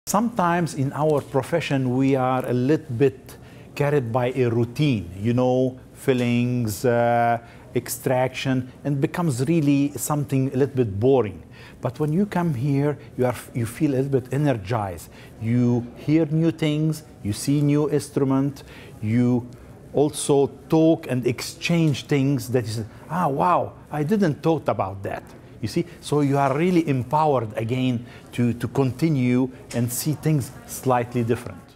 Sometimes in our profession, we are a little bit carried by a routine, you know, fillings, extraction, and becomes really something a little bit boring. But when you come here, you feel a little bit energized. You hear new things, you see new instrument, you also talk and exchange things that is, ah, wow, I didn't thought about that. You see, so you are really empowered again to continue and see things slightly different.